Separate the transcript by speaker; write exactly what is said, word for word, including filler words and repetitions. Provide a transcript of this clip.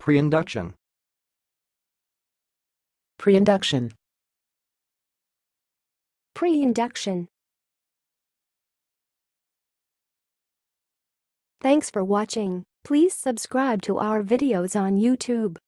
Speaker 1: Pre-induction.
Speaker 2: Pre-induction.
Speaker 3: Pre-induction. Thanks for watching. Please subscribe to our videos on YouTube.